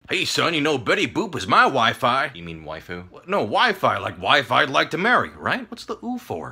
Hey son, you know Betty Boop is my Wi-Fi. You mean waifu? No, Wi-Fi, like Wi-Fi I'd like to marry, right? What's the ooh for?